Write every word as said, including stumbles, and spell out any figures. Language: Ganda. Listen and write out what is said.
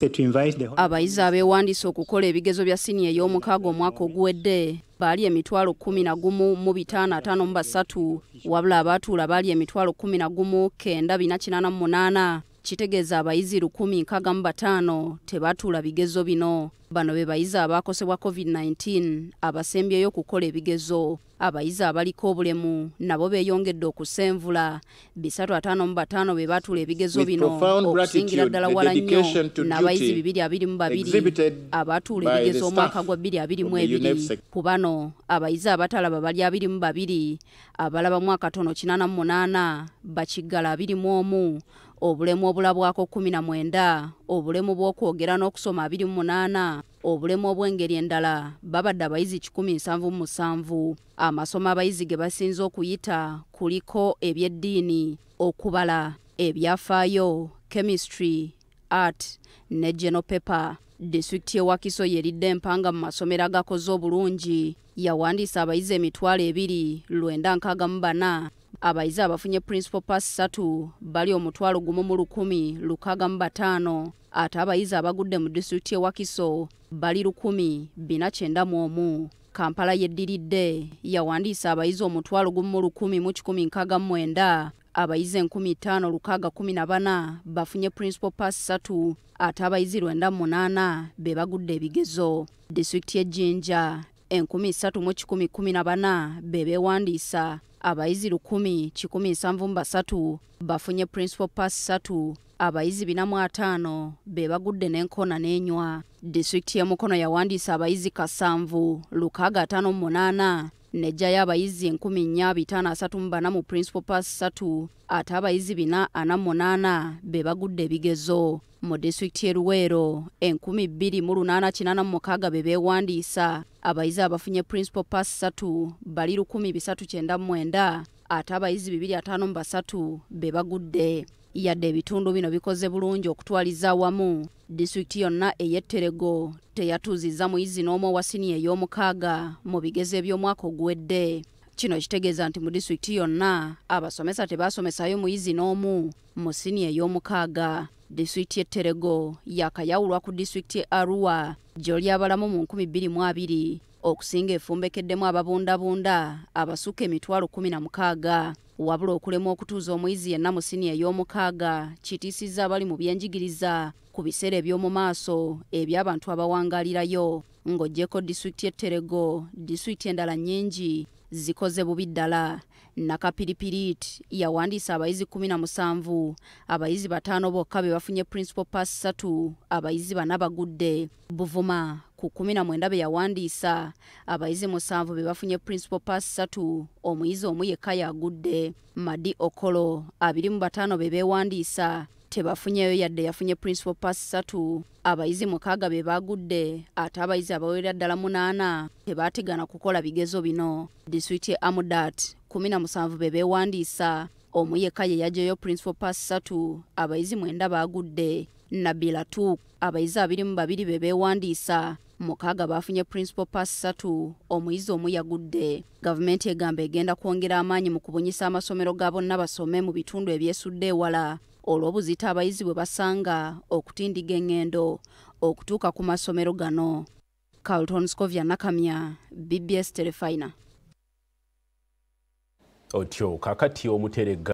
Abayizi abeewandiisa okukola ebigezo bya siniya ey'omukaaga omwaka oguwedde baali emitwalo kkumi na gumu mu bitaano ataano mu basatu wabula abaatuula baali emitwalo kkumi na gumu kenda bina kinaana mu munaana kitegeeza abayizi lukumi nkaaga mu bataano tebaatuula bigezo bino. Bano be bayizi abaakosebwa covid nineteen abasembyeyo okukola ebigezo. Abayizi abaliko obulemu nabo beeyongedde okusenvula bisatu ataano mu bataano be baatuula ebigezo bino okusingira ddala wala nnyo n'abayizi bibiri abiri mu babiri abaatuula ebigezo omwaka gwa bbiri abiri mu ebiri. Ku bano abayizi abatalaba bali abiri mu babiri abalaba mwaka katono kinaana mu munaana bakiggala abiri mu omu obulemu obulabwako kkumi na mwenda obulemu bw'okwogera n'okusoma abiri mu munaana obulemu obw'engeri endala babadde abayizi kikumi nsanvu mu musanvu. Amasomo abayizi ge basinze okuyita kuliko ebyeddiini, okubala, ebyafaayo, chemistry, art ne general paper. Disitulikiti y'e Wakiso yeridde empanga mu masomero agakoze obulungi yawandiisa abayizi emitwalo ebiri lwenda nkaaga mu bana. Abayizi abafunye principal pass ssatu bali omutwalo gumu mu lukumi lukaaga mu bataano ate abayizi abagudde mu disitulikiti y'e Wakiso bali lukumi bina kyenda mu omu. Kampala yeddiridde yawandiisa abayizi omutwalo gumu mu lukumi mu kikumi nkaaga mu mwenda. Abayizi enkumi ttaano lukaaga kumi na bana bafunye principal pass ssatu ate abayizi lwenda mu munaana be bagudde ebigezo. Disitulikiti y'e Jinja enkumi ssatu mu kikumi kkumi na bana be beewandiisa. Abayizi lukumi kikumi nsanvu mu basatu bafunye principal pass ssatu abayizi bina mu ataano be bagudde n'enkoona n'enywa. Disitulikiti y'e Mukono yawandiisa abayizi kasanvu lukaaga ataano mu munaana nejjayo abayizi enkumi nnya bitaano asatu mu bana mu principal pass ssatu ate abayizi bina ana mu munaana be bagudde ebigezo. Mu disitulikiti y'e Luweero enkumi bbiri mu lunaana kinaana mu mukaaga be beewandiisa. Abayizi abafunye principal pass ssatu bali lukumi bisatu kyenda mu mwenda ate abayizi bibiri ataano mu basatu be bagudde. Yadde ebitundu bino bikoze bulungi okutwaliza awamu, disitulikiti yonna ey'e Terego teyatuuzizza muyizi n'omu owa siniya ey'omukaaga mu bigezo eby'omwaka oguwedde. Kino kitegeeza nti mu disitulikiti yonna abasomesa tebaasomesayo muyizi n'omu mu siniya ey'omukaaga. Disitulikiti y'e Terego yakayawulwa ku disitulikiti y'e Arua gy'oli abalamu mu nkumi bbiri mu abiri okusinga efumbekeddemu ababundabunda abasukka emitwalo kkumi na mukaaga. Wabula okulemwa okutuuza omuyizi yenna mu siniya ey'omukaaga kitiisizza abali mu byenjigiriza ku biseera eby'omu maaso eby'abantu abawangaalirayo. Ng'oggyeko disitulikiti y'e Terego, disitulikiti endala nnyingi zikoze bubi ddala. Nakapiripiriit yawandiisa abayizi kkumi na musanvu abayizi bataano bokka be bafunye principal pass ssatu abayizi bana bagudde. Buvuma ku kkumi na mwenda be yawandiisa abayizi musanvu be bafunye principal pass ssatu omuyizi omu yekka yagudde. Madi Okolo abiri mu bataano be beewandiisa tebafunyeyo yadde yafunye principal pass ssatu abayizi mukaaga be bagudde ate abayizi abawerera ddala munaana tebaategana kukola bigezo bino. Disitulikiti y'e Amudat kkumi na musanvu be beewandiisa omu yekka ye yaggyeyo principal pass ssatu abayizi mwenda baagudde. Nabilatu abayizi abiri mu babiri be beewandiisa mukaaga baafunye principal pass ssatu omuyizi omu yagudde. Gavumenti egamba egenda kwongera amaanyi mu kubunyisa amasomero ga bonna basome mu bitundu ebyesudde ewala olw'obuzita abayizi bwe basanga okutindiga engendo okutuuka ku masomero gano. Carlton Scovia Nakamya, B B S Terefayina. Otyo kakati omuterega